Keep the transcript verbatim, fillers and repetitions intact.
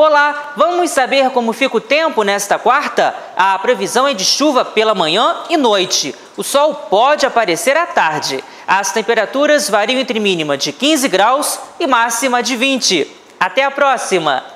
Olá, vamos saber como fica o tempo nesta quarta? A previsão é de chuva pela manhã e noite. O sol pode aparecer à tarde. As temperaturas variam entre mínima de quinze graus e máxima de vinte. Até a próxima!